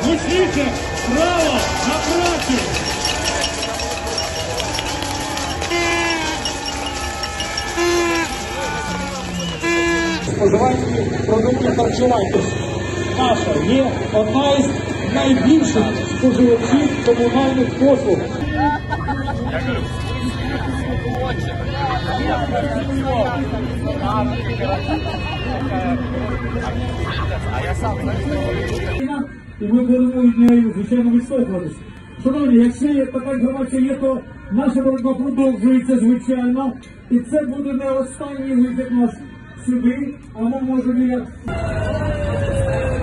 Гучніше! Право на працю! Споживайте продукти харчування. Наша є одна із найбільших споживачів комунальних послуг. І ми будемо від неї, звичайно, відштовхуватися. Шановні, якщо є така інформація є, то наша боротьба продовжується, звичайно. І це буде не останній вихід наш сюди, а ми можемо як...